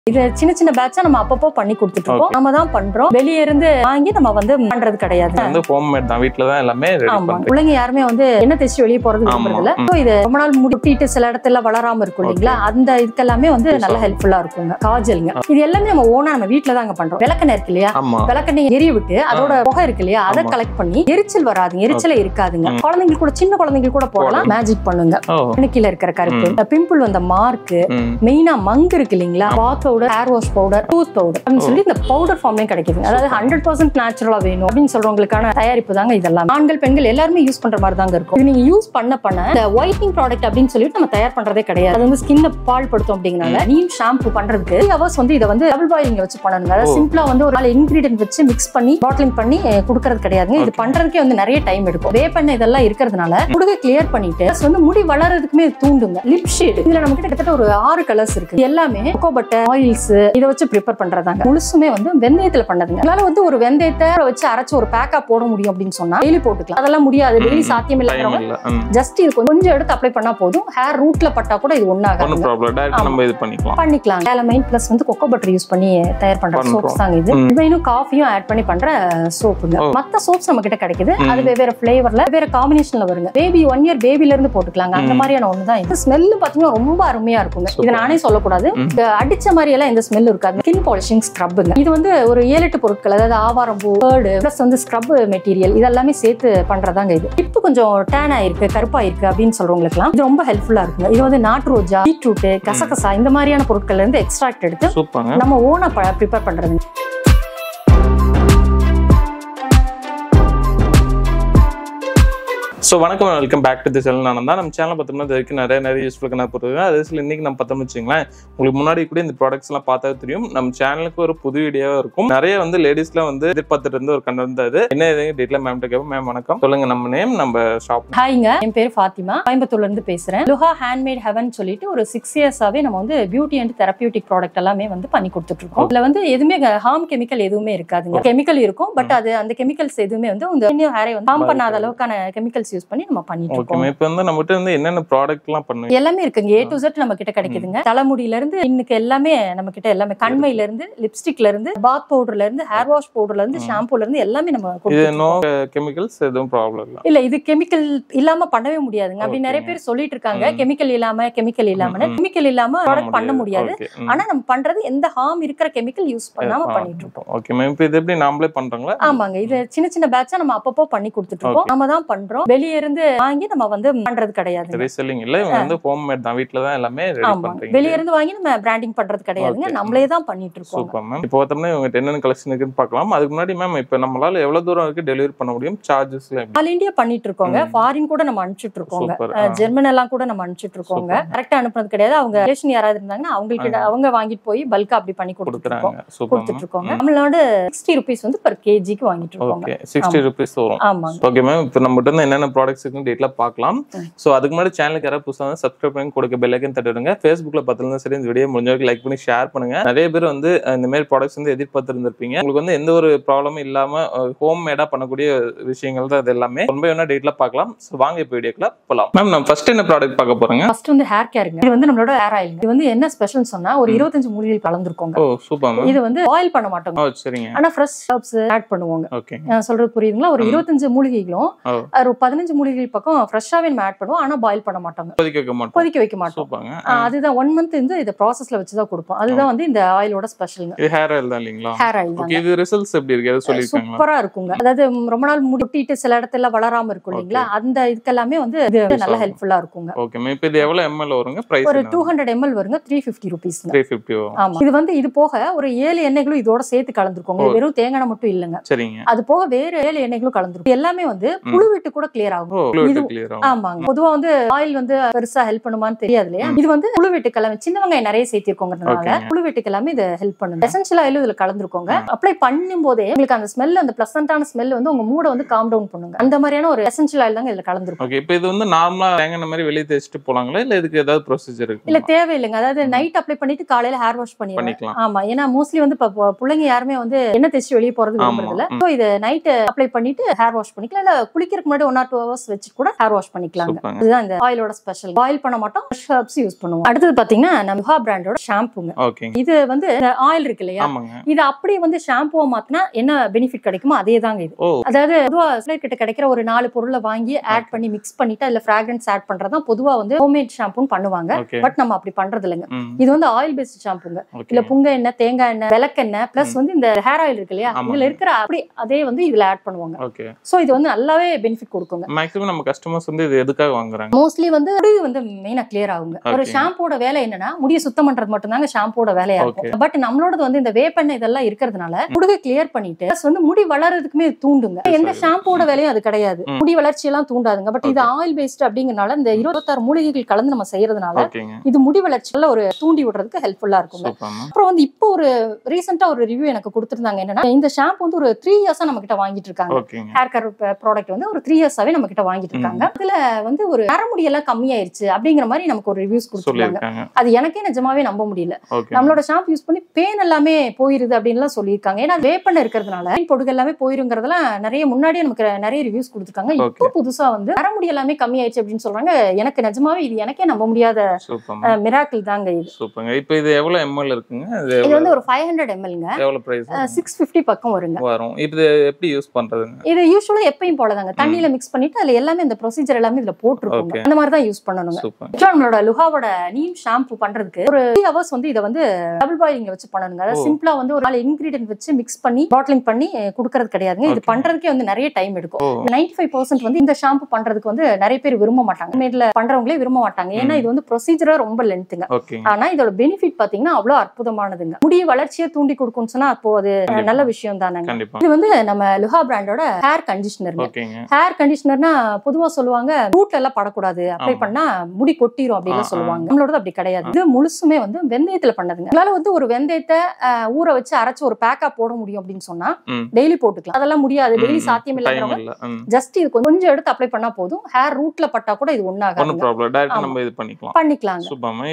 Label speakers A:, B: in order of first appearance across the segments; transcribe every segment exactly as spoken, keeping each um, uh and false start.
A: இது சின்ன சின்ன பேட்சா நம்ம அப்பப்போ பண்ணி கொடுத்துட்டு இருக்கோம். நம்ம தான் பண்றோம். வெளிய இருந்து வாங்கி நம்ம வந்து பண்றது கிடையாது.
B: வந்து ஹோம்மேட் தான், வீட்ல தான் எல்லாமே ரெடி பண்றோம்.
A: பிள்ளைங்க யாருமே வந்து என்ன தேய்ச்சி வெளிய போறது விரும்புறது இல்ல. சோ இது ரொம்ப நாள் முடிட்டிட்டு சில இடத்துல வளராம இருக்கும் இல்லீங்களா, அந்த இதுக்கெல்லாமே வந்து நல்ல ஹெல்ப்ஃபுல்லா இருக்குங்க. காஜல்ங்க, இது எல்லாமே நம்ம ஓனா நம்ம வீட்ல தாங்க பண்றோம். விளக்கெண்ணெய் இருக்கு இல்லையா, விளக்கெண்ணெய் எரிய விட்டு அதோட புகை இருக்கு இல்லையா, அதை கலெக்ட் பண்ணி எரிச்சல் வராதுங்க, எரிச்சலே இருக்காதுங்க. குழந்தைங்களுக்கு கூட, சின்ன குழந்தைங்களுக்கு கூட போடலாம். மேஜிக் பண்ணுங்க. கீழ இருக்கிற கருப்பு, பிம்பிள் வந்த மார்க், மெயினா மங்கு இருக்கு இல்லீங்களா, bath powder, hair wash powder, tooth powder அப்படின்னு சொல்லி இந்த பவுடர் ஃபார்ம்லயும் கிடைக்குது. அதாவது ஹண்ட்ரட் பர்சன்ட் நேச்சுரலா வேணும் அப்படின்னு சொல்றவங்களுக்கான தயாரிப்பு தாங்க இதெல்லாம். ஆண்கள் பெண்கள் எல்லாருமே யூஸ் பண்ற மாதிரி தாங்க இருக்கும். இது நீங்க யூஸ் பண்ண பண்ண இந்த ஒயிட்னிங் ப்ராடக்ட் அப்படின்னு சொல்லிட்டு நம்ம தயார் பண்றதே கிடையாது. அது வந்து ஸ்கின்னை பால் படுத்தும் அப்படிங்கறனால நீம் ஷாம்பு பண்றதுக்கு த்ரீ ஹவர்ஸ் வந்து இதை வந்து டபுள் பாயிலிங்ல வச்சு பண்ணணுங்க. அதாவது சிம்பிளா வந்து ஒரு நாலு இன்கிரீடியன்ட் வச்சு மிக்ஸ் பண்ணி பாட்டிலிங் பண்ணி கொடுக்கறது கிடையாதுங்க. இது பண்றதுக்கே வந்து நிறைய டைம் எடுக்கும். வேப்பெண்ணெய் இதெல்லாம் இருக்கிறதுனால முடுகை கிளியர் பண்ணிட்டு வந்து முடி வளர்றதுக்குமே தூண்டுங்க. லிப் ஷேட், இதுல நமக்கு கிட்டத்தட்ட ஒரு ஆறு கலர்ஸ் இருக்கு. எல்லாமே கொக்கோ பட்டர், ஆயில்ஸ் இதை வச்சு ப்ரிப்பேர் பண்றதாங்க. முழுசுமே வந்து வெந்தயத்துல பண்ணதுங்க. அதனால வந்து ஒரு வெந்தயத்தை வச்சு அரைச்சு ஒரு பேக்கா போட முடியும் அப்படின்னு சொன்னா டெய்லி போட்டுக்கலாம். அதெல்லாம் முடியாது, டெய்லி சாத்தியம் இல்லாதவங்க ஜஸ்ட் இது கொஞ்சம் எடுத்து அப்ளை பண்ணா போதும். ஹேர் ரூட்ல பட்டா கூட இது ஒண்ணாகாது, பண்ணிக்கலாம். கேலமைன் பிளஸ் வந்து கொக்கோ பட்டர் யூஸ் பண்ணி தயார் பண்ற சோப்ஸ் தாங்க இது. இவையும் காஃபியும் ஆட் பண்ணி பண்ற சோப்புங்க. மத்த சோப்ஸ் நம்ம கிட்ட கிடைக்குது. அது வெவ்வேறு ஃபிளேவர்ல வேற காம்பினேஷன்ல வருங்க. பேபி ஒன் இயர் பேபில இருந்து போட்டுக்கலாங்க. அந்த மாதிரியான ஒண்ணுதான் இது. ஸ்மெல் பாத்தீங்கன்னா ரொம்ப அருமையா இருக்குங்க. இதை நானே சொல்லக்கூடாது, அடிச்ச மாதிரி எல்லாம் இந்த ஸ்மெல் இருக்காது. ஸ்கின் பாலிஷிங் ஸ்க்ரப்ங்க. இது வந்து ஒரு ஏழு எட்டு பொருட்கள், அதாவது ஆவாரம்பூ, பேர்டு பிளஸ் வந்து ஸ்க்ரப் மெட்டீரியல் இதெல்லாமே சேர்த்து பண்றதாங்க இது. இப்போ கொஞ்சம் டேன் ஆயிருக்கு, கருப்பா இருக்கு அப்படின்னு சொல்றவங்களுக்கு இது ரொம்ப ஹெல்ப்ஃபுல்லா இருக்குங்க. இது வந்து நாட்டு ரோஜா, பீட்ரூட், கசகசா இந்த மாதிரியான பொருட்கள்ல இருந்து எக்ஸ்ட்ராக்ட் எடுத்து நம்ம ஓனா ப்ரிப்பேர் பண்றது.
B: ஸோ வணக்கம், welcome back to the channel. Nanda. நம்ம சேனல் பார்த்தோம்னா இது வரைக்கும் நிறைய நிறைய யூஸ்ஃபுல்லாக பொறுத்தது. அது சில இன்னைக்கு நம்ம பார்த்தோம்னு வச்சுங்களேன், உங்களுக்கு முன்னாடி கூட இந்த ப்ராடக்ட்ஸ் எல்லாம் பார்த்தா தெரியும். நம்ம சேனலுக்கு ஒரு புது வீடியோவா இருக்கும். நிறைய வந்து லேடிஸ்லாம் வந்து எதிர்பார்த்துட்டு இருந்து ஒரு கண்டென்ட் தான் இது. என்ன இது டீட்டெயிலாக மேம் கேட்போம். மேம் வணக்கம், சொல்லுங்க நம்ம நேம், நம்ம ஷாப்.
A: ஹாய்ங்க, என் பேர் ஃபாத்திமா, கோயம்புத்தூர்ல இருந்து பேசுறேன். லுஹா ஹேண்ட்மேட் ஹெவன் சொல்லிட்டு ஒரு சிக்ஸ் இயர்ஸாவே நம்ம வந்து பியூட்டி அண்ட் தெரபியூட்டிக் ப்ராடக்ட் எல்லாமே வந்து பண்ணி கொடுத்துட்டு இருக்கோம். இதுல வந்து எதுவுமே ஹார்ம் கெமிக்கல் எதுவுமே இருக்காதுங்க. கெமிக்கல் இருக்கும், பட் அது அந்த கெமிக்கல்ஸ் எதுவுமே வந்து உங்க ஹேரை வந்து ஹார்ம் பண்ணாத அளவுக்கான கெமிக்கல்ஸ் யூஸ் பண்ணி நம்ம பண்ணிட்டு இருக்கோம்.
B: இப்போ வந்து நம்ம கிட்ட வந்து என்னென்ன ப்ராடக்ட்லாம் பண்ணுவீங்க?
A: எல்லாமே இருக்குங்க. ஏ டு Z நம்ம கிட்ட கிடைக்குதுங்க. தலைமுடியில இருந்து இன்னைக்கு எல்லாமே நம்ம கிட்ட எல்லாமே, கண்மையில இருந்து லிப்ஸ்டிக்ல இருந்து பாத் பவுடர்ல இருந்து ஹேர் வாஷ் பவுடர்ல இருந்து ஷாம்பூல இருந்து எல்லாமே நம்ம
B: இது நோ கெமிக்கல்ஸ் எதுவும் ப்ராப்ளம் இல்ல.
A: இல்ல, இது கெமிக்கல் இல்லாம பண்ணவே முடியாதுங்க. அப்படி நிறைய பேர் சொல்லிட்டு இருக்காங்க, கெமிக்கல் இல்லாம கெமிக்கல் இல்லாம கெமிக்கல் இல்லாம ப்ராடக்ட் பண்ண முடியாது. ஆனா நம்ம பண்றது எந்த ஹார்ம் இருக்கிற கெமிக்கல் யூஸ் பண்ணாம பண்ணிட்டு இருக்கோம்.
B: ஓகே மேம், இப்போ இது எப்படி நாமளே பண்றீங்களா?
A: ஆமாங்க, இது சின்ன சின்ன பேட்சா நம்ம அப்பப்போ பண்ணி கொடுத்துட்டு இருக்கோம். நம்ம தான் பண்றோம். வெளிய இருந்து வாங்கி நம்ம வந்து பண்றது கிடையாது.
B: ரீசெல்லிங் இல்ல, இவங்க வந்து ஹோம்மேட் தான், வீட்ல தான் எல்லாமே ரெடி பண்றீங்க.
A: வெளிய இருந்து வாங்கி நம்ம பிராண்டிங் பண்றது கிடையாதுங்க, நம்மளே தான் பண்ணிட்டு இருக்கோம்.
B: Super ma'am. இப்போ பார்த்தோம்னா இவங்க என்னென்ன கலெக்ஷன் இருக்குன்னு பார்க்கலாம். அதுக்கு முன்னாடி மேம், இப்போ நம்மளால எவ்வளவு தூரம் வரைக்கும் டெலிவரி பண்ண முடியும்? சார்ஜஸ்ல ஆல் இந்தியா பண்ணிட்டு இருக்கோங்க. ஃபாரின் கூட நம்ம அனுப்பிச்சிட்டு இருக்கோங்க. ஜெர்மன் எல்லாம் கூட நம்ம அனுப்பிச்சிட்டு இருக்கோங்க. கரெக்டா அனுப்புறது கிடையாது. அவங்க ரிலேஷன் யாராவது இருந்தாங்கன்னா அவங்களுக்கு அவங்க வாங்கிட்டு போய் பல்கா அப்படி பண்ணி கொடுத்துறாங்க, கொடுத்துட்டு இருக்கோங்க. நம்மளோட சிக்ஸ்டி ருபீஸ் வந்து பர் கேஜிக்கு வாங்கிட்டு இருக்கோங்க. ஓகே, சிக்ஸ்டி ருபீஸ் வரும்.
A: ஆமா.
B: ஓகே மேம், இப்போ நம்ம கிட்ட என்னென்ன ப்ராடக்ட்ஸ் இருக்குன்னு டீட்டெயிலா பார்க்கலாம். சோ அதுக்கு முன்னாடி சேனலுக்கு யாராவது புதுசாக சப்ஸ்கிரைப் பண்ணி கொடுக்க பெல் ஐக்கன் தட்டிடுங்க. ஃபேஸ்புக்ல பார்த்துருந்தா சரி, இந்த வீடியோ முடிஞ்ச வரைக்கும் லைக் பண்ணி ஷேர் பண்ணுங்க. நிறைய பேர் வந்து இந்த மாதிரி ப்ராடக்ட்ஸ் வந்து எதிர்பார்த்து இருந்திருப்பீங்க. உங்களுக்கு வந்து எந்த ஒரு ப்ராப்ளமும் இல்லாம ஹோம் மேடா பண்ணக்கூடிய விஷயங்கள் தான் இது எல்லாமே. ரொம்ப வேணா டீட்டெயிலா பார்க்கலாம். சோ வாங்க இப்போ வீடியோக்குள்ள போலாம். மேம், நம்ம ஃபர்ஸ்ட் என்ன ப்ராடக்ட் பார்க்க போறோங்க?
A: ஃபர்ஸ்ட் வந்து ஹேர் கேருங்க. இது வந்து நம்மளோட ஹேர் ஆயில். இது வந்து என்ன ஸ்பெஷல் சொன்னா ஒரு இருபத்தஞ்சு மூலிகைகள் கலந்துருக்கோங்க.
B: ஓ சூப்பர் மேம்.
A: இது வந்து ஆயில் பண்ண மாட்டோம்.
B: ஓ சரிங்க.
A: ஆனா ஃப்ரெஷ் ஹெர்ப்ஸ் ஆட் பண்ணுவாங்க.
B: ஓகே,
A: நான் சொல்றது புரியுதுங்களா? ஒரு இருபத்தஞ்சு மூலிகைகளும் ஒரு பதினஞ்சு மூலிகைகள் பக்கம் ஃப்ரெஷ்ஷாவே நம்ம ஆட் பண்ணுவோம். ஆனா பாயில் பண்ண மாட்டாங்க,
B: கொதிக்க வைக்க மாட்டோம்.
A: கொதிக்க வைக்க மாட்டோம். அதுதான் ஒன் மந்த் வந்து இந்த ப்ராசஸ்ல வச்சு தான் கொடுப்போம். அதுதான் வந்து இந்த ஆயிலோட ஸ்பெஷல்ங்க.
B: இது ஹேர் ஆயில் தான் இல்லீங்களா?
A: ஹேர் ஆயில் தான்.
B: இது ரிசல்ட்ஸ் எப்படி இருக்கு அது சொல்லிருக்காங்க?
A: சூப்பரா இருக்குங்க. அதாவது ரொம்ப நாள் முடிட்டிட்டு சில இடத்துல வளராம இருக்கும் இல்லீங்களா, அந்த இதுக்கெல்லாமே வந்து இது நல்ல ஹெல்ப்ஃபுல்லா இருக்குங்க.
B: ஓகே மேம், இப்போ இது எவ்வளவு எம்எல் வருங்க? பிரைஸ்
A: ஒரு டூ ஹண்ட்ரட் எம்எல் வருங்க. Three fifty rupees.
B: Three fifty. ஆமா.
A: இது வந்து இது போக ஒரு ஏழு எண்ணெய்களும் இதோட சேர்த்து கலந்துருக்கோங்க. வெறும் தேங்காய் மட்டும் இல்லங்க.
B: சரிங்க.
A: அது போக வேற ஏழு எண்ணெய்களும் கலந்துருக்கும். எல்லாமே வந்து புழு விட்டு கூட கிளியர் ஆகும். ஆமாங்க. பொதுவா வந்து ஆயில் வந்து பெருசா ஹெல்ப் பண்ணுமான்னு தெரியாது இல்லையா. இது வந்து புழு வெட்டுக்கு எல்லாமே சின்ன வெங்காயம் நிறைய சேர்த்திருக்கோங்கிறதுனால புழு வெட்டுக்கு எல்லாமே இது ஹெல்ப் பண்ணுது. எசென்ஷியல் ஆயிலும் இதுல கலந்துருக்கோங்க. அப்ளை பண்ணும் போதே உங்களுக்கு அந்த ஸ்மெல், அந்த பிளசன்டான ஸ்மெல் வந்து உங்க மூட வந்து காம் டவுன் பண்ணுங்க. அந்த மாதிரியான ஒரு எசென்ஷியல் ஆயில் தாங்க இதுல கலந்துருக்கும்.
B: ஓகே, இப்போ இது வந்து நார்மலா தேங்காய் மாதிரி வெளிய தேய்ச்சிட்டு போலாங்களா, இல்ல இதுக்கு ஏதாவது ப்ரொசீஜர் இருக்கு?
A: இல்ல, தேவையில்லைங்க. அதாவது நைட் அப்ளை பண்ணிட்டு காலையில ஹேர் வாஷ் பண்ணிடலாம். ஆமா, ஏன்னா மோஸ்ட்லி வந்து பிள்ளைங்க யாருமே வந்து என்ன தேய்ச்சி வெளியே போறது விரும்புறது இல்ல. சோ இது நைட் அப்ளை பண்ணிட்டு ஹேர் வாஷ் பண்ணிக்கலாம். இல்ல குளிக்கிறதுக்கு முன்னாடி ஒன் ஆர் டூ ஹவர்ஸ் வச்சு கூட ஹேர் வாஷ் பண்ணிக்கலாங்க. இதுதான் இந்த ஆயிலோட ஸ்பெஷல். ஆயில் பண்ண மாட்டோம், ஃப்ரெஷ் ஹெர்ப்ஸ் யூஸ் பண்ணுவோம். அடுத்தது பாத்தீங்கன்னா நம்ம லுஹா பிராண்டோட ஷாம்புங்க. இது வந்து ஆயில் இருக்கு இல்லையா, இது அப்படியே வந்து ஷாம்புவா மாத்தினா என்ன பெனிஃபிட் கிடைக்குமோ அதே தாங்க இது. அதாவது பொதுவா சிலர் கிட்ட கிடைக்கிற ஒரு நாலு பொருளை வாங்கி ஆட் பண்ணி மிக்ஸ் பண்ணிட்டு அதுல ஃபிராக்ரன்ஸ் ஆட் பண்றதுதான் பொதுவா வந்து ஹோம்மேட் ஷாம்புன்னு பண்ணுவாங்க. பட் நம்ம அப்படி பண்றது இல்லைங்க. இது வந்து ஆயில் பேஸ்ட் ஷாம்புங்க. இல்ல புங்க எண்ணெய், தேங்காய் எண்ணெய், விளக்கெண்ணெய் பிளஸ் வந்து இந்த ஹேர் ஆயில் இருக்கு இல்லையா, இதுல இருக்கிற அப்படி அதே வந்து இதுல ஆட் பண்ணுவாங்க. சோ இது வந்து நல்லாவே பெனிஃபிட் கொடுக்குங்க.
B: மேக்ஸிமம் நம்ம கஸ்டமர்ஸ் வந்து இது எதுக்காக வாங்குறாங்க?
A: மோஸ்ட்லி வந்து முடி வந்து மெயினா கிளியர் ஆகுங்க. ஒரு ஷாம்போட வேலை என்னன்னா முடிய சுத்தம் பண்றது மட்டும் தாங்க ஷாம்போட வேலையா இருக்கும். பட் நம்மளோடது வந்து இந்த வேப்பெண்ணெய் இதெல்லாம் இருக்கிறதுனால முடியை கிளியர் பண்ணிட்டு வந்து முடி வளர்றதுக்குமே தூண்டுங்க. எந்த ஷாம்போட வேலையும் அது கிடையாது. முடி வளர்ச்சி எல்லாம் தூண்டாதுங்க. பட் இது ஆயில் பேஸ்ட் அப்படிங்கறனால இந்த இருபத்தாறு மூலிகைகள் கலந்து நம்ம செய்யறதுனால இது முடி வளர்ச்சியில ஒரு தூண்டி விடுறதுக்கு ஹெல்ப்ஃபுல்லா இருக்குங்க. அப்புறம் வந்து இப்போ ஒரு ரீசெண்டா ஒரு ரிவ்யூ எனக்கு கொடுத்திருந்தாங்க. என்னன்னா இந்த ஷாம்பு வந்து ஒரு த்ரீ இயர்ஸா நம்ம கிட்ட வாங்கிட்டு இருக்காங்க. ஹேர் கேர் ப்ராடக்ட் வந்து ஒரு த்ரீ இயர்ஸாவே நம்ம கிட்ட வாங்கிட்டு இருக்காங்க. அதுல வந்து ஒரு நரமுடி எல்லாம் கம்மியாயிருச்சு அப்படிங்கிற மாதிரி நமக்கு ஒரு ரிவ்யூஸ் கொடுத்திருக்காங்க. அது எனக்கே நிஜமாவே நம்ப முடியல. நம்மளோட ஷாம்பு யூஸ் பண்ணி பேன் எல்லாமே போயிருது அப்படின்னு எல்லாம் சொல்லியிருக்காங்க. ஏன்னா வேப்பெண்ணெய் இருக்கிறதுனால பொடுகு எல்லாமே போயிருங்கிறதுலாம் நிறைய முன்னாடியே நமக்கு நிறைய ரிவ்யூஸ் கொடுத்திருக்காங்க. இப்போ புதுசா வந்து நரமுடி எல்லாமே கம்மியாயிருச்சு அப்படின்னு சொல்றாங்க. எனக்கு நிஜமாவே இது எனக்கே நம்ப முடியாத மிராக்கிள் தாங்க இது.
B: சூப்பர்ங்க. இப்போ இது எவ்வளவு எம்எல் இருக்குங்க?
A: இது வந்து ஒரு ஃபைவ் ஹண்ட்ரட் எம்எல்ங்க.
B: எவ்வளவு பிரைஸ்?
A: சிக்ஸ் ஃபிஃப்டி பக்கம் வருங்க.
B: வரும். இது எப்படி யூஸ் பண்றதுங்க?
A: இது யூசுவலா எப்பயும் போலதாங்க. தண்ணியில மிக்ஸ் பண்ணிட்டு அதுல எல்லாமே இந்த ப்ரொசீஜர் எல்லாமே இதுல போட்டுருக்கோங்க. அந்த மாதிரி தான் யூஸ் பண்ணணுங்க. நம்மளோட லுஹாவோட நீம் ஷாம்பு பண்றதுக்கு ஒரு த்ரீ ஹவர்ஸ் வந்து இதை வந்து டபுள் பாயிலிங்ல வச்சு பண்ணணுங்க. அதாவது சிம்பிளா வந்து ஒரு நாலு இன்கிரீடியன்ட் வச்சு மிக்ஸ் பண்ணி பாட்டிலிங் பண்ணி கொடுக்கறது கிடையாதுங்க. இது பண்றதுக்கே வந்து நிறைய டைம் எடுக்கும். நைன்டி ஃபைவ் பர்சன்ட் வந்து இந்த ஷாம்பு பண்றதுக்கு வந்து நிறைய பேர் விரும்ப மாட்டாங்க. மேட்ல பண்றவங்களே விரும்ப மாட்டாங்க. ஏன்னா இது வந்து ப்ரொசீஜரா ரொம்ப லென்த்துங்க. ஆனா இதோட பெனிஃபிட் பாத்தீங்கன்னா அவ்வளவு அற்புதமானதுங்க. முடி வளர்ச்சியை தூண்டி கொடுக்கும்னு சொன்னா அப்போ அது நல்ல விஷயம் தானங்க. இது வந்து நம்ம லுஹா பிராண்டோட ஹேர் கண்டிஷனர். ஹேர் கண்டிஷனர்னா பொதுவா சொல்லுவாங்க ரூட்ல எல்லாம் படக்கூடாது, அப்ளை பண்ணா முடி கொட்டிரும் அப்படின்னு சொல்லுவாங்க. நம்மளோட அப்படி கிடையாது. இது முழுசுமே வந்து வெந்தயத்துல பண்ணதுங்க. அதனால வந்து ஒரு வெந்தயத்தை ஊற வச்சு அரைச்சு ஒரு பேக்கா போட முடியும் அப்படின்னு சொன்னா டெய்லி போட்டுக்கலாம். அதெல்லாம் முடியாது, டெய்லி சாத்தியம் இல்லைங்கிறவங்க ஜஸ்ட் இது கொஞ்சம் எடுத்து அப்ளை பண்ணா போதும். ஹேர் ரூட்ல பட்டா கூட இது ஒண்ணாகாது, பண்ணிக்கலாங்க.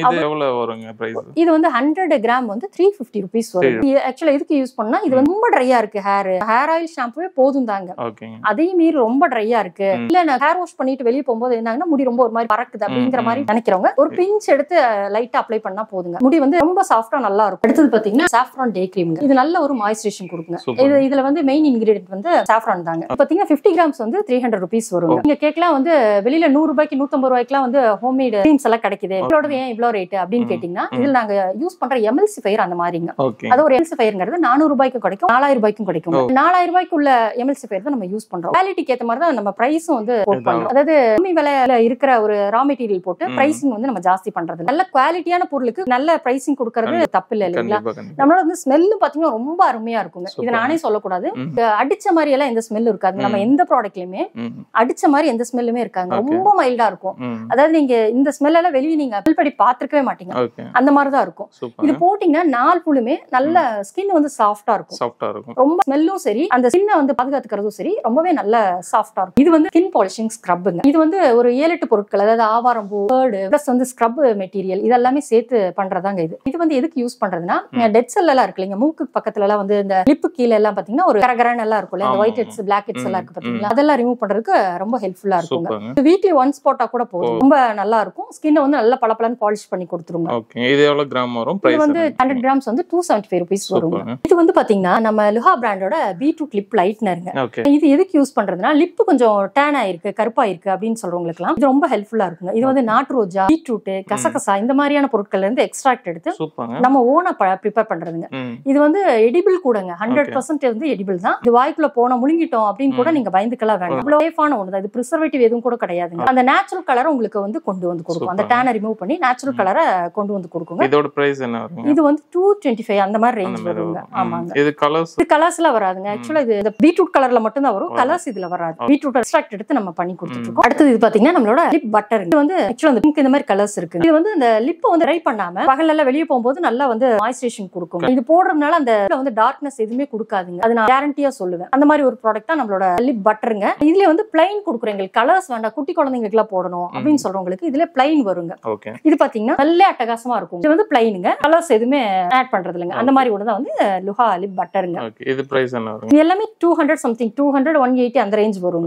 A: இது வந்து ஹண்ட்ரட் கிராம் வந்து த்ரீ பிப்டி ருபீஸ் வரும். ஆக்சுவலா இதுக்கு யூஸ் பண்ணா இது ரொம்ப ட்ரையா இருக்கு ஹேர். ஹேர் ஆயில் ஷாம்புவே போதும் தாங்க. அதே மீறி ரொம்ப ட்ரையா இருக்கு, இல்ல நான் ஹேர் வாஷ் பண்ணிட்டு வெளியே போகும்போது என்னன்னா முடி ரொம்ப ஒரு மாதிரி பறக்குது அப்படிங்கிற மாதிரி நினைக்கிறவங்க ஒரு பிஞ்ச் எடுத்து லைட்டா அப்ளை பண்ணா போதுங்க. முடி வந்து ரொம்ப சாஃப்டா நல்லா இருக்கும். அடுத்தது பாத்தீங்கன்னா சாஃப்ரான் டே கிரீம். இது நல்ல ஒரு மாய்ஸ்சரைசேஷன் கொடுக்குங்க. இது இதுல வந்து மெயின் இன்கிரிடியன்ட் வந்து சாஃப்ரான் தாங்க. பாத்தீங்கன்னா பிப்டி கிராம்ஸ் வந்து த்ரீ ஹண்ட்ரட் ருபீஸ் வரும். நீங்க கேட்கலாம் வந்து வெளியில நூறு ரூபாய்க்கு நூத்தம்பது ரூபாய்க்குலாம் வந்து ஹோம்மேட் கிரீம்ஸ் எல்லாம் கிடைக்குது, இதோட ஏன் இவ்வளவு ரேட் அப்படின்னு கேட்டீங்கன்னா இதுல நாங்க யூஸ் பண்ற எம்எல்சிஃபையர் அந்த மாதிரிங்க. அது ஒரு எம்எல்சிஃபையர்ங்கிறது நானூறு ரூபாய்க்கு கிடைக்கும், நாலாயிரம் ரூபாய்க்கும் கிடைக்கும். நாலாயிரம் ரூபாய்க்கு உள்ள எம்எல்சிஃபையர் தான் நம்ம யூஸ் பண்றோம். குவாலிட்டிக்கு ஏத்த மாதிரி தான் நம்ம பிரைஸும் வந்து போட் பண்றோம். அதாவது கம்மி விலையில இருக்கிற ஒரு ரா மெட்டீரியல் போட்டு பிரைசிங் வந்து நம்ம ஜாஸ்தி பண்றது. நல்ல குவாலிட்டியான பொருளுக்கு நல்ல பிரைசிங் கொடுக்கறது தப்பு இல்ல இல்லைங்களா? நம்மளோட வந்து ஸ்மெல்லு பாத்தீங்கன்னா ரொம்ப அருமையா இருக்குங்க. இதை நானே சொல்லக்கூடாது, அடிச்ச மாதிரி எல்லாம் எந்த ஸ்மெல் இருக்காது. நம்ம எந்த ப்ராடக்ட்லயுமே அடிச்ச மாதிரி எந்த ஸ்மெல்லுமே இருக்காங்க. ரொம்ப மைல்டா இருக்கும். அதாவது நீங்க இந்த ஸ்மெல் எல்லாம் வெளியே நீங்க படி பாத்துக்கவே மாட்டீங்க, அந்த மாதிரிதான் இருக்கும். இது போட்டீங்கன்னா நாள் ஃபுல்லுமே நல்ல ஸ்கின் வந்து சாஃப்டா இருக்கும். ரொம்ப ஸ்மெல்லும் சரி, அந்த ஸ்கின்னை வந்து பாதுகாத்துக்கிறதும் சரி, ரொம்பவே நல்ல சாஃப்டா இருக்கும். இது வந்து ஸ்கின் பாலிஷிங் ஸ்க்ரப்ங்க. இது வந்து ஒரு ஏழு எட்டு பொருட்கள், அதாவது ஆவாரம்பூ, பேர்டு பிளஸ் வந்து ஸ்க்ரப் மெட்டீரியல் இதெல்லாமே சேர்த்து பண்றதாங்க இது. இது வந்து எதுக்கு யூஸ் பண்றதுன்னா டெட் செல் எல்லாம் இருக்கு இல்லைங்க, மூக்கு பக்கத்துல எல்லாம் வந்து இந்த லிப்பு கீழ எல்லாம் பாத்தீங்கன்னா ஒரு கரகரன் எல்லாம் இருக்கும்ல, இந்த ஒயிட் ஹெட்ஸ் பிளாக் ஹெட்ஸ் எல்லாம் இருக்கு பாத்தீங்களா, அதெல்லாம் ரிமூவ் பண்றதுக்கு ரொம்ப ஹெல்ப்ஃபுல்லா இருக்குங்க. வீக்லி ஒன்ஸ் போட்டா கூட போதும், ரொம்ப நல்லா இருக்கும். ஸ்கின்னை வந்து நல்லா பளபளன்னு பாலிஷ் பண்ணி கொடுத்துருங்க.
B: இது எவ்வளவு கிராம் வரும்?
A: இது வந்து ஹண்ட்ரட் கிராம்ஸ் வந்து டூ செவன்டி ஃபைவ் ருபீஸ் வரும். இது வந்து பாத்தீங்கன்னா நம்ம லுஹா பிராண்டோட பீட்ரூட் லிப் லைட்னருங்க. இது எதுக்கு யூஸ் பண்றதுன்னா லிப் கொஞ்சம் டேன் ஆயிருக்கு, கருப்பா இருக்கு அப்படின்னு சொல்றவங்களுக்கு எல்லாம் இது ரொம்ப ஹெல்ப்ஃபுல்லா இருக்குங்க. இது வந்து நாட்டு ரோஜா, பீட்ரூட், கசகசா இந்த மாதிரியான பொருட்கள்ல இருந்து எக்ஸ்ட்ராக்ட் எடுத்து நம்ம ஓனா ப்ரிப்பேர் பண்றதுங்க. இது வந்து எடிபிள் கூடங்க, ஹண்ட்ரட் பர்சன்ட் வந்து எடிபிள் தான். இது வாய்க்குள்ள போனா முழுங்கிட்டோம் அப்படின்னு கூட நீங்க பயந்துக்கலாம் வேண்டாம். இவ்வளவு சேஃபான ஒண்ணுதான். இது ப்ரிசர்வேட்டிவ் எதுவும் கூட கிடையாதுங்க. அந்த நேச்சுரல் கலரை உங்களுக்கு வந்து கொண்டு வந்து கொடுக்கும். அந்த டேனை ரிமூவ் பண்ணி நேச்சுரல் கலரை கொண்டு வந்து கொடுக்குங்க.
B: இதோட பிரைஸ் என்ன வரும்?
A: இது வந்து டூ டுவெண்ட்டி ஃபைவ் அந்த மாதிரி ரேஞ்ச் வருங்க. ஆமாங்க.
B: இது கலர்ஸ்
A: இது கலர்ஸ்ல வராதுங்க. ஆக்சுவலா இது இந்த பீட்ரூட் கலர்ல மட்டும் தான் வரும், கலர்ஸ் இதுல வராது. பீட்ரூட் எக்ஸ்ட்ராக்ட் எடுத்து நம்ம பண்ணி கொடுத்துட்டு இருக்கோம். அடுத்து இது பாத்தீங்கன்னா நம்மளோட லிப் பட்டர். இது வந்து ஆக்சுவலா இந்த பிங்க் இந்த மாதிரி கலர்ஸ் இருக்கு. இது வந்து இந்த லிப் வந்து ட்ரை பண்ணாம பகல்ல எல்லாம் வெளியே போகும்போது நல்லா வந்து மாய்ஸ்சரைசேஷன் கொடுக்கும். இது போடுறதுனால அந்த வந்து டார்க்னஸ் எதுவுமே கொடுக்காதுங்க. அது நான் கேரண்டியா சொல்லுவேன். அந்த மாதிரி ஒரு ப்ராடக்ட் தான் நம்மளோட லிப் பட்டருங்க. இதுல வந்து பிளைன் கொடுக்குறோம். எங்களுக்கு கலர்ஸ் வேண்டாம், குட்டி குழந்தைங்களுக்கு எல்லாம் போடணும் அப்படின்னு சொல்றவங்களுக்கு இதுல பிளைன் வருங்க. இது பாத்தீங்கன்னா நல்ல அட்டகாசமா இருக்கும். இது வந்து பிளைனுங்க, கலர்ஸ் எதுவுமே ஆட் பண்றது இல்லைங்க. அந்த மாதிரி ஒன்று தான் வந்து லுஹா லிப் பட்டருங்க.
B: இது பிரைஸ் என்ன வரும்?
A: இது எல்லாமே two hundred something, two hundred one eighty அந்த ரேஞ்ச் வருங்க. அடுத்து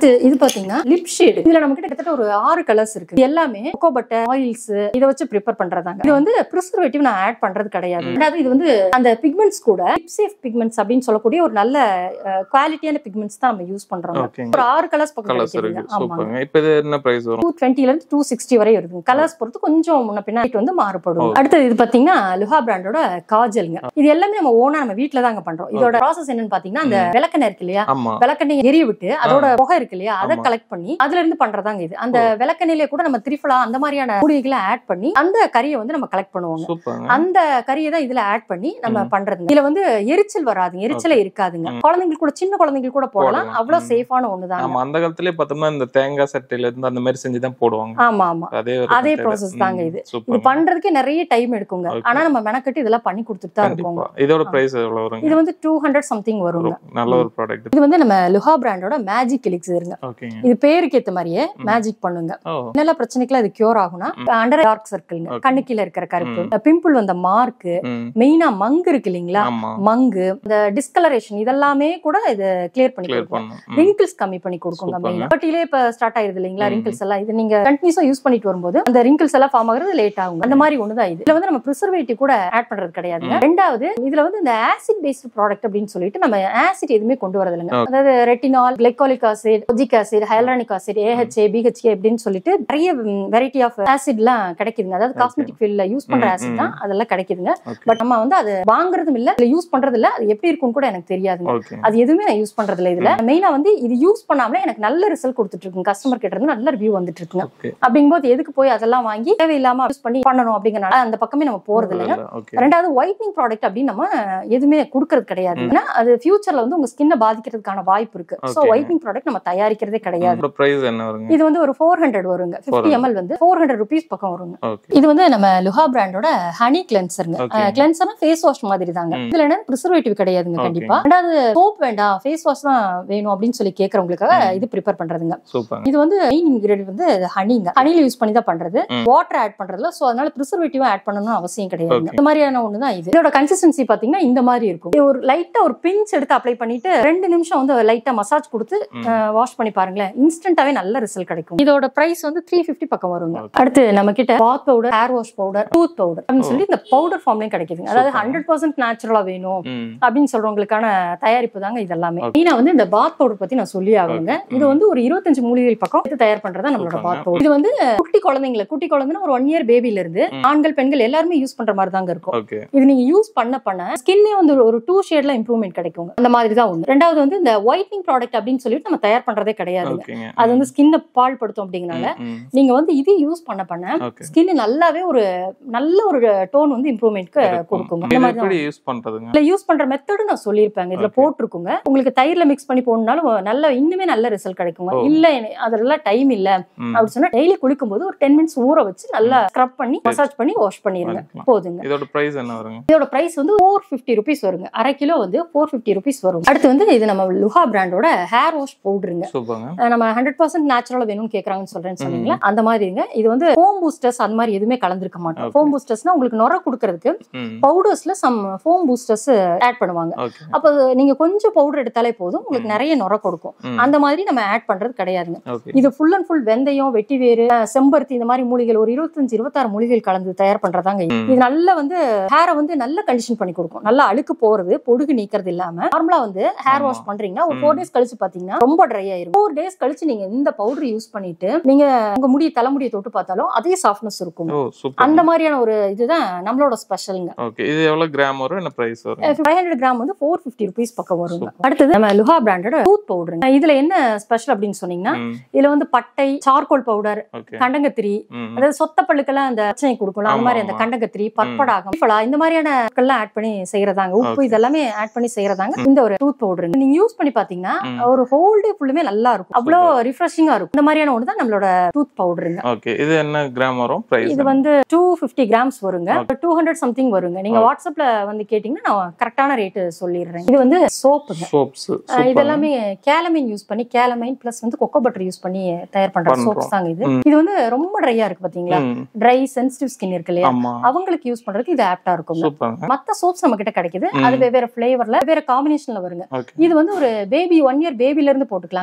A: அடுத்து இது பாத்தீங்கன்னா லிப் ஷேட். இதுல நம்ம கிட்ட கிட்டத்தட்ட ஒரு ஆறு கலர்ஸ் இருக்கு. இது எல்லாமே கொக்கோ பட்டர் ஆயில்ஸ் இத வச்சு ப்ரிப்பேர் பண்றதாங்க. இது வந்து பிரிசர்வேட்டிவ் நான் ஆட் பண்றது கிடையாது. அதாவது இது வந்து அந்த பிக்மெண்ட்ஸ் கூட லிப் சேஃப் பிக்மெண்ட்ஸ் அப்படின்னு சொல்லக்கூடிய ஒரு நல்ல குவாலிட்டியான பிக்மெண்ட்ஸ் தான் நம்ம யூஸ் பண்றோம். ஒரு ஆறு கலர்ஸ் பக்கம் இருக்கு. ஆமாங்க.
B: இப்போ இது என்ன பிரைஸ் வரும்?
A: two twenty ல இருந்து two sixty வரை இருக்கு. கலர்ஸ் பொறுத்து கொஞ்சம் முன்ன பின்ன வந்து மாறுபடும். அடுத்து இது பாத்தீங்கன்னா லுஹா பிராண்டோட காஜல்ங்க. இது எல்லாமே நம்ம ஓனா நம்ம வீட்ல தாங்க பண்றோம். இதோட ப்ராசஸ் என்னன்னு பாத்தீங்கன்னா அந்த விளக்கெண்ணெய் இருக்கு இல்லையா, விளக்கெண்ணெய் எரிய விட்டு அதோட புகை இருக்கு இல்லையா, அதை கலெக்ட் பண்ணி அதுல இருந்து பண்றதாங்க இது. அந்த விளக்கெண்ணெயிலே கூட நம்ம திரிஃபலா அந்த மாதிரியான மூலிகைகளை ஆட் பண்ணி அந்த கறியை வந்து நம்ம கலெக்ட் பண்ணுவோங்க. அந்த கறியை தான் இதுல ஆட் பண்ணி நம்ம பண்றது. இதுல வந்து எரிச்சல் வராதுங்க, எரிச்சலே இருக்காதுங்க. குழந்தைங்களுக்கு கூட சின்ன குழந்தைங்களுக்கு கூட போடலாம். அவ்வளவு சேஃபான ஒண்ணுதான்.
B: அந்த காலத்திலே பார்த்தோம்னா இந்த தேங்காய் சட்டையில இருந்து அந்த மாதிரி செஞ்சு தான் போடுவாங்க.
A: ஆமா ஆமா, அதே ப்ராசஸ் தாங்க இது. இது பண்றதுக்கு நிறைய டைம் எடுக்குங்க. ஆனா நம்ம மெனக்கட்டு இதெல்லாம் பண்ணி கொடுத்துட்டு தான் இருக்கோம்.
B: இதோட பிரைஸ் எவ்வளவு வரும்?
A: இது வந்து two hundred something வருங்க.
B: நல்ல ஒரு ப்ராடக்ட்.
A: இது வந்து நம்ம லுஹா பிராண்டோட மேஜிக் எலிக்ஸர்ங்க. இது பேருக்கு ஏத்த மாதிரியே மேஜிக் பண்ணுங்க. என்னெல்லாம் பிரச்சனைக்குலாம் இது கியூர் ஆகும்னா அண்டர் டார்க் சர்க்கிள்ங்க, கண்ணு கீழ இருக்கிற கருப்பு, பிம்பிள் வந்த மார்க், மெயினா மங்கு இருக்கு இல்லீங்களா, மங்கு, இந்த டிஸ்கலரேஷன் இதெல்லாமே கூட இது கிளியர் பண்ணி கொடுக்கும். ரிங்கிள்ஸ் கம்மி பண்ணி கொடுக்குங்க. மெயினா தேர்ட்டிலே இப்ப ஸ்டார்ட் ஆயிருது இல்லீங்களா ரிங்கிள்ஸ் எல்லாம். இது நீங்க கண்டினியூஸா யூஸ் பண்ணிட்டு வரும்போது அந்த ரிங்கிள்ஸ் எல்லாம் ஃபார்ம் ஆகுறது லேட் ஆகும். அந்த மாதிரி ஒண்ணுதான் இது. இதுல வந்து நம்ம பிரிசர்வேட்டிவ் கூட ஆட் பண்றது கிடையாதுங்க. ரெண்டாவது இதுல வந்து இந்த ஆசிட் பேஸ்ட் ப்ராடக்ட் அப்படின்னு சொல்லிட்டு நம்ம ஆசிட் எதுவுமே கொண்டு வரது இல்லைங்க. அதாவது retinol, glycolic acid, kojic acid, hyaluronic acid, AHA, BHA அப்படின்னு சொல்லிட்டு நிறைய வெரைட்டி ஆஃப் ஆசிட் எல்லாம் கிடைக்குதுங்க. அதாவது காஸ்மெட்டிக் ஃபீல்ட்ல யூஸ் பண்ற ஆசிட் தான் அதெல்லாம் கிடைக்குதுங்க. பட் நம்ம வந்து அது வாங்குறதும் இல்ல, இல்ல யூஸ் பண்றது இல்ல. அது எப்படி இருக்கும்னு கூட எனக்கு தெரியாதுங்க. அது எதுவுமே நான் யூஸ் பண்றது இல்ல. இதுல மெயினா வந்து இது யூஸ் பண்ணாமலே எனக்கு நல்ல ரிசல்ட் கொடுத்துட்டு இருக்கு. கஸ்டமர் கிட்ட இருந்து நல்ல ரிவ்யூ வந்துட்டு இருக்குங்க. அப்படிங்கும்போது எதுக்கு போய் அதெல்லாம் வாங்கி தேவையில்லாம யூஸ் பண்ணி பண்ணணும் அப்படிங்கறனால அந்த பக்கமே நம்ம போறது இல்லைங்க. ரெண்டாவது ஒயிட்னிங் ப்ராடக்ட் அப்படின்னு நம்ம எதுவுமே கொடுக்கறது கிடையாது. ஏன்னா அது ஃபியூச்சர்ல வந்து உங்க ஸ்கின்னை பாதிக்கிறதுக்கான வாய்ப்பு இருக்கு. சோ ஒயிட்னிங் ப்ராடக்ட் நம்ம தயாரிக்கிறதே கிடையாது.
B: பிரைஸ் என்ன வருங்க?
A: இது வந்து ஒரு four hundred வருங்க. fifty milliliters வந்து four hundred rupees பக்கம் வருங்க. இது வந்து நம்ம லுஹா பிராண்டோட ஹனி கிளென்சர்ங்க. கிளென்சர்னா ஃபேஸ் வாஷ் மாதிரி தாங்க. இதுல என்ன பிரிசர்வேட்டிவ் கிடையாதுங்க கண்டிப்பா. ரெண்டாவது சோப் வேண்டாம், ஃபேஸ் வாஷ் தான் வேணும் அப்படின்னு சொல்லி கேக்குறவங்களுக்காக இது ப்ரிப்பேர் பண்றதுங்க. இது வந்து மெயின் இன்கிரிடியன்ட் வந்து ஹனிங்க. ஹனில யூஸ் பண்ணி தான் பண்றது. வாட்டர் ஆட் பண்றதுல. சோ அதனால பிரிசர்வேட்டிவ் ஆட் பண்ணணும்னு அவசியம் கிடையாது. இந்த மாதிரியான ஒண்ணுதான் இது. இதோட கன்சிஸ்டன்சி பாத்தீங்கன்னா இந்த மாதிரி இருக்கும். ஒரு லைட்டா ஒரு பிஞ்ச் எடுத்து அப்ளை பண்ணிட்டு ரெண்டு நிமிஷம் வந்து லைட்டா மசாஜ் கொடுத்து வாஷ் பண்ணி பாருங்களேன், இன்ஸ்டன்டாவே நல்ல ரிசல்ட் கிடைக்கும். இதோட பிரைஸ் வந்து three fifty பக்கம் வருங்க. அடுத்து நம்ம கிட்ட bath powder, hair wash powder, tooth powder அப்படின்னு சொல்லி இந்த பவுடர் ஃபார்ம்லயும் கிடைக்குதுங்க. அதாவது ஹண்ட்ரட் பர்சன்ட் நேச்சுரலா வேணும் அப்படின்னு சொல்றவங்களுக்கான தயாரிப்பு தாங்க இதெல்லாமே. மெயினா வந்து இந்த பாத் பவுடர் பத்தி நான் சொல்லி ஆகுங்க. இது வந்து ஒரு இருபத்தஞ்சு மூலிகை பக்கம் இது தயார் பண்றதா நம்மளோட பாத் பவுடர். இது வந்து குட்டி குழந்தைங்களை குட்டி குழந்தைன்னா ஒரு ஒன் இயர் பேபில இருந்து ஆண்கள் பெண்கள் எல்லாருமே யூஸ் பண்ற மாதிரி தாங்க இருக்கும். இது நீங்க யூஸ் பண்ண பண்ண ஸ்கின்னே வந்து ஒரு டூ ஷேட்ல இம்ப்ரூவ்மெண்ட் கிடைக்கும். அந்த மாதிரி தான் ஒண்ணு. ரெண்டாவது வந்து இந்த ஒயிட்னிங் ப்ராடக்ட் அப்படின்னு சொல்லிட்டு நம்ம தயார் பண்றதே கிடையாது. அது வந்து ஸ்கின்னை பால் படுத்தும் அப்படிங்கறனால நீங்க வந்து இது யூஸ் பண்ண பண்ண ஸ்கின் நல்லாவே ஒரு நல்ல ஒரு டோன் வந்து இம்ப்ரூவ்மென்ட்க்கு கொடுக்குங்க. இந்த மாதிரி
B: எப்படி யூஸ் பண்றதுங்க?
A: இல்ல யூஸ் பண்ற மெத்தட் நான் சொல்லிருப்பேன். இதுல போட்டுருக்குங்க. உங்களுக்கு தயிர்ல மிக்ஸ் பண்ணி போடனாலும் நல்ல இன்னுமே நல்ல ரிசல்ட் கிடைக்குங்க. இல்ல அதெல்லாம் டைம் இல்ல அப்படி சொன்னா டெய்லி குளிக்கும் போது ஒரு ten minutes ஊற வச்சு நல்லா ஸ்க்ரப் பண்ணி மசாஜ் பண்ணி வாஷ் பண்ணிருங்க போதுங்க.
B: இதோட பிரைஸ் என்ன வருங்க?
A: இதோட பிரைஸ் வந்து four fifty rupees வருங்க. அரை கிலோ வந்து four fifty rupees வரும். அடுத்து வந்து இது நம்ம லுஹா பிராண்டோட ஹேர் வாஷ் பவுடருங்க. நம்ம ஹண்ட்ரட் பர்சன்ட் நேச்சுரலா வேணும்னு கேக்குறாங்கன்னு சொல்றேன்னு சொன்னீங்களா, அந்த மாதிரிங்க. இது வந்து ஃபோம் பூஸ்டர்ஸ் அந்த மாதிரி எதுவுமே கலந்துருக்க மாட்டோம். ஃபோம் பூஸ்டர்ஸ்னா உங்களுக்கு நுர கொடுக்கறதுக்கு பவுடர்ஸ்ல சம் ஃபோம் பூஸ்டர்ஸ் ஆட் பண்ணுவாங்க. அப்ப நீங்க கொஞ்சம் பவுடர் எடுத்தாலே போதும், உங்களுக்கு நிறைய நுர கொடுக்கும். அந்த மாதிரி நம்ம ஆட் பண்றது கிடையாதுங்க. இது ஃபுல் அண்ட் ஃபுல் வெந்தயம், வெட்டி வேறு, செம்பருத்தி இந்த மாதிரி மூலிகள் ஒரு இருபத்தஞ்சு இருபத்தாறு மூலிகள் கலந்து தயார் பண்றதாங்க. இது நல்ல வந்து ஹேரை வந்து நல்ல கண்டிஷன் பண்ணி கொடுக்கும். நல்லா அழுக்கு போறது, பொடுகு நீக்கிறது இல்லாம நார்மலா வந்து ஹேர் வாஷ் பண்றீங்கன்னா ஒரு ஃபோர் டேஸ் கழிச்சு பாத்தீங்கன்னா ரொம்ப ட்ரை ஆயிரும். ஃபோர் டேஸ் கழிச்சு நீங்க இந்த பவுடர் யூஸ் பண்ணிட்டு நீங்க உங்க முடி தலைமுடியை தொட்டு பார்த்தாலும் அதே சாஃப்ட்னஸ் இருக்கும். அந்த மாதிரியான ஒரு இதுதான் நம்மளோட ஸ்பெஷல்ங்க.
B: ஓகே, இது எவ்வளவு கிராம் வரும்? என்ன பிரைஸ் வரும்?
A: five hundred கிராம் வந்து four fifty rupees பக்கம் வருங்க. அடுத்து நம்ம லுஹா பிராண்டோட டூத் பவுடர். இதுல என்ன ஸ்பெஷல் அப்படின்னு சொன்னீங்கன்னா இதுல வந்து பட்டை, சார்கோல் பவுடர், கண்டங்கத்திரி, அதாவது சொத்த பல்லுக்கெல்லாம் அந்த பிரச்சனை கொடுக்கணும் அந்த மாதிரி அந்த கண்டங்கத்திரி, பற்படாகம், இந்த மாதிரியான ஆட் பண்ணி செய்யறதாங்க. உப்பு இதெல்லாமே ஆட் பண்ணி செய்யறதாங்க இந்த ஒரு டூத் பவுடர். நீங்க யூஸ் பண்ணி பாத்தீங்கன்னா ஒரு ஹோல் டே ஃபுல்லுமே நல்லா இருக்கும். அவ்வளவு ரிஃப்ரெஷிங்கா இருக்கும். இந்த மாதிரியான ஒன்று தான் நம்மளோட டூத் பவுடருங்க.
B: ஓகே, இது என்ன கிராம் வரும்? பிரைஸ்
A: இது வந்து two fifty கிராம்ஸ் வருங்க. two hundred சம்திங் வருங்க. நீங்க வாட்ஸ்அப்ல வந்து கேட்டீங்கன்னா நான் கரெக்டான ரேட் சொல்லிடுறேன். இது வந்து சோப்புங்க.
B: சோப்ஸ்
A: இதெல்லாமே கேலமைன் யூஸ் பண்ணி, கேலமைன் பிளஸ் வந்து கொக்கோ பட்டர் யூஸ் பண்ணி தயார் பண்ற சோப்ஸ் தாங்க இது. இது வந்து ரொம்ப ட்ரையா இருக்கு பாத்தீங்களா, ட்ரை சென்சிட்டிவ் ஸ்கின் இருக்கு இல்லையா, அவங்களுக்கு யூஸ் பண்றதுக்கு இது ஆப்டா இருக்கும். மத்த சோப்ஸ் நம்ம கிட்ட கிடைக்குது, அது வெவ்வேறு ஃபிளேவர்ல வெவ்வேறு காம்பினேஷன்ல வருங்க. இது வந்து ஒரு பேபி ஒன் இயர் பேபில இருந்து போட்டுக்கலாங்க.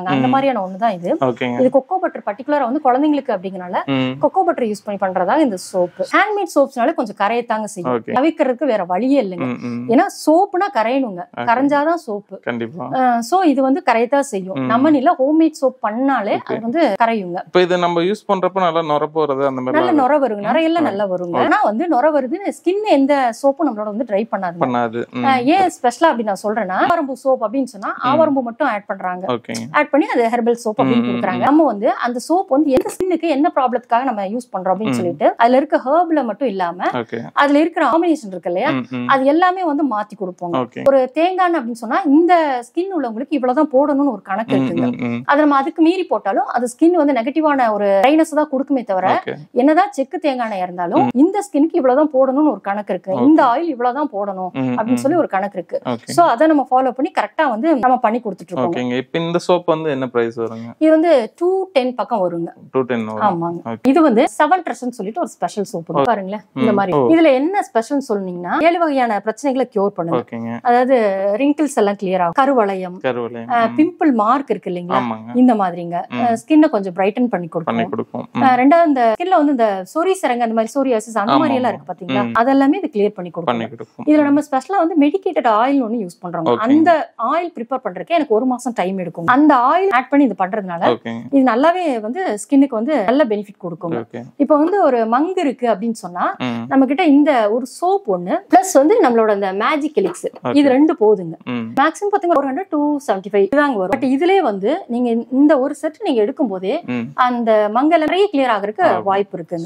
A: பாருங்க அந்த மாதிரியான ஒண்ணுதான் இது. இது கொக்கோ பட்டர் பர்டிகுலரா வந்து குழந்தைங்களுக்கு அப்படிங்கறனால கொக்கோ பட்டர் யூஸ் பண்ணி பண்றதா இந்த சோப்பு. ஹேண்ட்மேட் சோப்ஸ்னால கொஞ்சம் கரையத்தாங்க செய்யும், தவிக்கிறதுக்கு வேற வழியே இல்லைங்க. ஏன்னா சோப்புனா கரையணுங்க, கரைஞ்சாதான் சோப்பு. சோ இது வந்து கரையத்தான் செய்யும். நம்ம இல்ல ஹோம்மேட் சோப் பண்ணாலே அது வந்து கரையுங்க.
B: இப்போ இது நம்ம யூஸ் பண்றப்ப நல்லா நொர போறது அந்த மாதிரி
A: நல்ல நொர வருங்க, நிறைய எல்லாம் நல்லா வருங்க. ஆனா வந்து நொர வருது ஸ்கின் எந்த சோப்பும் நம்மளோட வந்து ட்ரை பண்ணாது பண்ணாது. ஏன் ஸ்பெஷலா அப்படி நான் சொல்றேன்னா ஆவரம்பூ சோப் அப்படின்னு சொன்னா ஆவரம்பூ மட்டும் ஆட் பண்றாங்க, ஆட் பண்ணி அது ஹெர்பல் சோப் அப்படின்னு கொடுக்குறாங்க. நம்ம வந்து அந்த சோப் வந்து எந்த ஸ்கின்னுக்கு என்ன ப்ராப்ளத்துக்காக நம்ம யூஸ் பண்றோம் அப்படின்னு சொல்லிட்டு அதுல இருக்க ஹெர்ப்ல மட்டும் இல்லாம அதுல இருக்கிற காம்பினேஷன் இருக்கு இல்லையா அது எல்லாமே வந்து மாத்தி கொடுப்போம். ஒரு தேங்காய் அப்படின்னு சொன்னா இந்த ஸ்கின் உள்ளவங்களுக்கு இவ்வளவுதான் போடணும்னு ஒரு கணக்கு இருக்குங்க. அது நம்ம அதுக்கு மீறி போட்டாலும் அது ஸ்கின் வந்து நெகட்டிவான ஒரு ட்ரைனஸ் தான் கொடுக்குமே தவிர என்னதான் செக்கு தேங்காய் இருந்தாலும் இந்த ஸ்கின்னுக்கு இவ்வளவுதான் போடணும்னு ஒரு கணக்கு இருக்கு, இந்த ஆயில் இவ்வளவுதான் போடணும் அப்படின்னு சொல்லி ஒரு கணக்கு இருக்கு. சோ அதை நம்ம ஃபாலோ பண்ணி கரெக்டா வந்து நம்ம பண்ணி கொடுத்துட்டு இருக்கோம்.
B: இப்போ இந்த சோப் வந்து என்ன பிரைஸ் வருங்க?
A: இது வந்து டூ டென் பக்கம் வருங்க. டூ டென் ஆமாங்க. இது வந்து செவன் ட்ரெஸ்ன்னு சொல்லிட்டு ஒரு ஸ்பெஷல் சோப் பாருங்களேன். இந்த மாதிரி இதுல என்ன ஸ்பெஷல் சொன்னீங்கன்னா ஏழு வகையான பிரச்சனைகளை கியூர் பண்ணுங்க. அதாவது ரிங்கிள்ஸ் எல்லாம் கிளியர் ஆகும், கருவளையம், பிம்பிள் மார்க் இருக்கு இல்லீங்களா இந்த மாதிரிங்க ஸ்கின்னை கொஞ்சம் பிரைட்டன் பண்ணி கொடுக்கும். ரெண்டாவது இந்த ஸ்கின்ல வந்து இந்த சொரிசரங்க அந்த மாதிரி சோரியாசிஸ் அந்த மாதிரி எல்லாம் இருக்கு பாத்தீங்களா அதெல்லாமே இது கிளியர் பண்ணி கொடுக்கும். இதுல நம்ம ஸ்பெஷலா வந்து மெடிக்கேட்டட் ஆயில் ஒன்னு யூஸ் பண்றோம். அந்த ஆயில் ப்ரிப்பேர் பண்றதுக்கு எனக்கு ஒரு மாசம் டைம் எடுக்கும். அந்த ஆயில் ஆட் பண்ணி இது பண்றதுனால இது நல்லாவே வந்து ஸ்கின்னுக்கு வந்து நல்ல பெனிஃபிட் கொடுக்கும். இப்போ வந்து ஒரு மங்கு இருக்கு அப்படின்னு சொன்னா நம்ம கிட்ட இந்த ஒரு சோப் ஒண்ணு பிளஸ் வந்து நம்மளோட அந்த மேஜிக் எலிக்ஸ் இது ரெண்டு போதுங்க. மேக்ஸிமம் பாத்தீங்கன்னா ஒரு ஹண்ட்ரட் டூ செவன்டி ஃபைவ் தாங்க வரும். பட் இதுலயே வந்து நீங்க இந்த ஒரு செட் நீங்க எடுக்கும் போதே அந்த மங்கல் நிறைய கிளியர் ஆகிறதுக்கு வாய்ப்பு இருக்குங்க.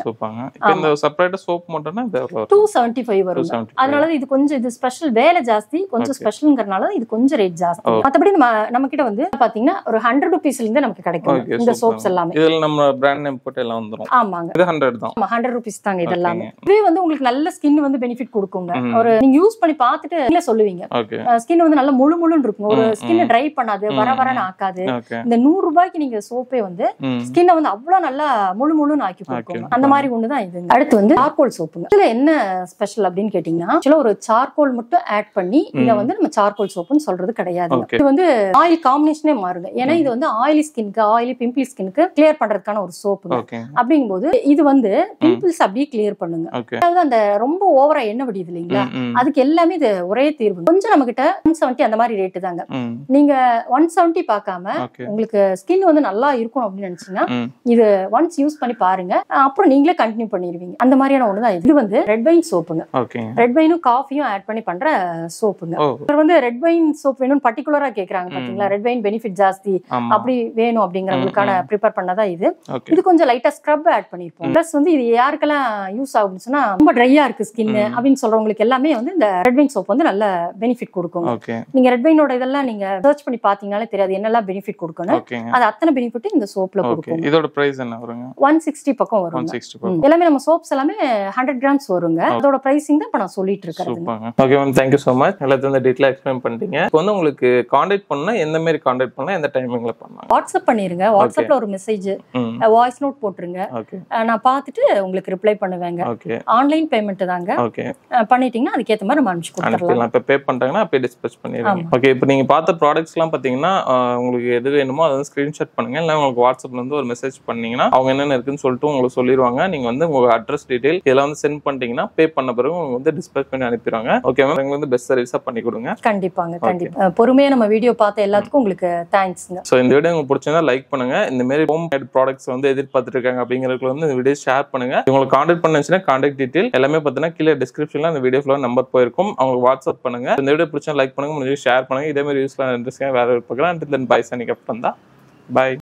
A: டூ செவன்டி ஃபைவ் வரும். அதனால இது கொஞ்சம் இது ஸ்பெஷல் வேலை ஜாஸ்தி, கொஞ்சம் ஸ்பெஷல்ங்கிறதுனால இது கொஞ்சம் ரேட் ஜாஸ்தி. மத்தபடி நம்ம நம்ம கிட்ட வந்து பாத்தீங்கன்னா ஒரு ஹண்ட்ரட் ருபீஸ்ல இருந்து நமக்கு கிடைக்கும் இந்த சோப்ஸ் எல்லாமே.
B: இதுல நம்ம பிராண்ட் நேம் போட்டு எல்லாம் வந்துரும்.
A: ஆமாங்க,
B: இது ஹண்ட்ரட் தான்.
A: ஆமா ஹண்ட்ரட் ருபீஸ் தாங்க இது எல்லாமே. இதுவே வந்து உங்களுக்கு நல்ல ஸ்கின் வந்து பெனிஃபிட் கொடுக்குங்க. ஒரு நீங்க யூஸ் பண்ணி பார்த்துட்டு நீங்க சொல்லுவீங்க ஸ்கின் வந்து நல்ல முழு முழுன்னு இருக்கும், ஒரு ஸ்கின் ட்ரை பண்ணாது, வர வரன்னு ஆக்காது. இந்த நூறு ரூபாய்க்கு நீங்க சோப்பே வந்து ஸ்கின்னை வந்து அவ்வளவு நல்லா முழு முழுன்னு ஆக்கி கொடுக்கும். அந்த மாதிரி ஒண்ணுதான் இது. அடுத்து வந்து சார்கோல் சோப்புங்க. இதுல என்ன ஸ்பெஷல் அப்படின்னு கேட்டீங்கன்னா ஒரு சார்கோல் மட்டும் ஆட் பண்ணி இத வந்து நம்ம சார்கோல் சோப்புன்னு சொல்றது கிடையாது. இது வந்து ஆயில் காம்பினேஷனே மாறுங்க. ஏன்னா இது வந்து ஆயிலி ஸ்கின்க்கு ஆயிலி பிம்பிள் ஸ்கின்க்கு கிளியர் பண்றதுக்கான ஒரு சோப்பு. அப்படிங்கும்போது இது வந்து பிம்பிள்ஸ் அப்படியே கிளியர் பண்ணுங்க. அதாவது அந்த ரொம்ப ஓவரா எண்ணெய் வடியுது இல்லைங்களா அதுக்கு எல்லாமே இது ஒரே தீர்வு. கொஞ்சம் நம்ம கிட்ட ஒன் செவன்டி அந்த மாதிரி ரேட்டு தாங்க. நீங்க ஒன் செவன்டி பார்க்காம உங்களுக்கு ஸ்கின் வந்து நல்லா இருக்கும் அப்படின்னு நினைச்சீங்கன்னா இது ஒன்ஸ் யூஸ் பண்ணி பாருங்க, அப்புறம் நீங்களே கண்டினியூ பண்ணிடுவீங்க. அந்த மாதிரியான ஒண்ணுதான் இது. வந்து ரெட் வைன் சோப்புங்க. ரெட் வைனும் காஃபியும் ஆட் பண்ணி பண்ற சோப்புங்க. இது வந்து ரெட் வைன் சோப் வேணும்னு பர்டிகுலரா கேக்குறாங்க பாத்தீங்களா, ரெட் வைன் பெனிஃபிட் ஜாஸ்தி அப்படி வேணும் அப்படிங்கறவங்களுக்கான ப்ரிப்பேர் பண்ணதா இது. இது கொஞ்சம் லைட்டா ஸ்க்ரப் ஆட் பண்ணிருப்போம். பிளஸ் வந்து இது யாருக்கெல்லாம் யூஸ் ஆகும்னு சொன்னா ரொம்ப ட்ரையா இருக்கு ஸ்கின் அப்படின்னு சொல்றவங்களுக்கு எல்லாமே வந்து இந்த ரெட் வைன் சோப் வந்து நல்ல பெனிஃபிட் கொடுக்கும். நீங்க ரெட் வைனோட இதெல்லாம் நீங்க சர்ச் பண்ணி பாத்தீங்கன்னாலே தெரியாது என்னெல்லாம் பெனிஃபிட் கொடுக்கணும். அது அத்தனை பெனிஃபிட் இந்த சோப்ல கொடுக்கும்.
B: இதோட பிரைஸ் என்ன வருங்க?
A: ஒன் சிக்ஸ்டி பக்கம் வரும். எல்லாமே நம்ம சோப்ஸ் எல்லாமே ஹண்ட்ரட் கிராம்ஸ் வருங்க. அதோட பிரைசிங் தான் இப்ப நான் சொல்லிட்டு இருக்கேன்.
B: Okay ma'am, thank you so much. எல்லாத்தையும் இந்த டீடைலா எக்ஸ்பிளைன் பண்ணிட்டீங்க. இப்போ வந்து உங்களுக்கு கான்டாக்ட் பண்ணா எந்த மாதிரி கான்டாக்ட் பண்ணலாம், எந்த டைமிங்ல பண்ணலாம்?
A: வாட்ஸ்அப் பண்ணிருங்க. வாட்ஸ்அப்ல ஒரு மெசேஜ் வாய்ஸ் நோட் போட்டுருங்க, நான் பார்த்துட்டு உங்களுக்கு ரிப்ளை பண்ணுவேங்க. ஆன்லைன் பேமெண்ட் தாங்க. பண்ணிட்டீங்கன்னா அதுக்கேற்ற மாதிரி நம்ம அனுப்பிச்சு கொடுத்துடலாம்.
B: இப்போ பே பண்ணிட்டாங்கன்னா அப்பே டிஸ்பேச் பண்ணிடுங்க. ஓகே, இப்போ நீங்க பார்த்த ப்ராடக்ட்ஸ் எல்லாம் பாத்தீங்கன்னா உங்களுக்கு எது வேணுமோ அதை வந்து ஸ்கிரீன்ஷாட் பண்ணுங்க. இல்லை உங்களுக்கு வாட்ஸ்அப்ல இருந்து ஒரு மெசேஜ் பண்ணீங்கன்னா அவங்க என்னென்ன இருக்குன்னு சொல்லிட்டு உங்களுக்கு சொல்லிடுவாங்க. நீங்க வந்து உங்க அட்ரஸ் டீடைல் இதெல்லாம் வந்து சென்ட் பண்ணிட்டீங்கன்னா பே பண்ண பிறகு உங்களுக்கு வந்து டிஸ்பேச் பண்ணி அனுப்பிடுவாங்க. ஓகே மேம், எங்களுக்கு வந்து பெஸ்ட் சர்வீஸா பண்ணி கொடுங்க.
A: கண்டிப்பாங்க, கண்டிப்பா. பொறுமையா நம்ம வீடியோ பார்த்த எல்லாத்துக்கும் உங்களுக்கு தேங்க்ஸ்ங்க.
B: ஸோ இந்த வீடியோ உங்களுக்கு பிடிச்சிருந்தா லைக் பண்ணுங்க. இந்த மாதிரி ஹோம் மேட் ப்ராடக்ட்ஸ் வந்து எதிர்பார்த்துட்டு இருக்காங்க அப்படிங்கிறதுக்கு வந்து இந்த வீடியோ ஷேர் பண்ணுங்க. உங்களுக்கு கான்டாக்ட் பண்ணுச்சுன்னா கான்டாக்ட் டீடைல் எல்லாமே பார்த்தீங்கன்னா கீழே டிஸ்கிரிப்ஷன்ல அந்த வீடியோ ஃபுல்லா நம்பர் போயிருக்கும். அவங்களுக்கு வாட்ஸ்அப் பண்ணுங்க. இந்த வீடியோ பிடிச்சா லைக் பண்ணுங்க, முடிஞ்சு ஷேர் பண்ணுங்க. இதே மாதிரி யூஸ்ஃபுல்லான இன்ட்ரெஸ்டிங்காக வேற ஒரு பார்க்கலாம். தென் பை சனிக்கு அப்புறம் தான் பை.